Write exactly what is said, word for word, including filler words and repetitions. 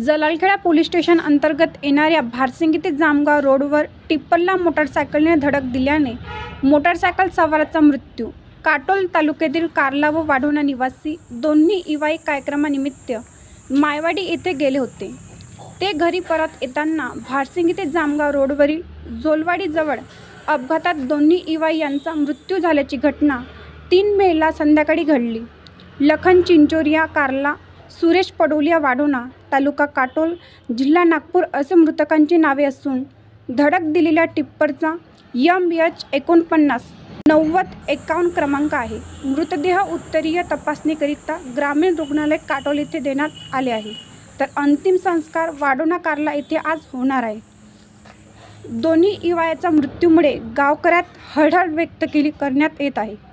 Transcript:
जलालखेडा police station अंतर्गत येणाऱ्या भारसिंगी ते जामगाव रोडवर टिप्परला मोटारसायकलने धडक दिल्याने मोटारसायकल सवाराचा मृत्यू। काटोल तालुक्यातील कार्ला व वाढोणा निवासी दोन्ही इवाई कार्यक्रमानिमित्त मायवाडी येथे गेले होते। ते घरी परत येताना भारसिंगी ते जामगाव रोडवरील जोलवाडीजवळ अपघातात दोन्ही इवाई यांचा मृत्यू झाल्याची घटना तीन मेला संध्याकाळी घडली। लखन चिंचोरिया कार्ला, सुरेश पडोलिया वाढोणा, तालुका काटोल, जिल्हा नागपूर असे मृतकांची नावे असून धडक दिलेल्या टिप्परचा एम एच एकोणपन्नास नव्वद एकावन्न क्रमांक आहे। मृतदेह उत्तरीय तपासणीकरिता ग्रामीण रुग्णालय काटोल येथे देण्यात आले आहे, तर अंतिम संस्कार वाढोणा कार्ला येथे आज होणार आहे। दोन्ही इवायाच्या मृत्यूमुळे गावकऱ्यात हळहळ व्यक्त केली करण्यात येत आहे।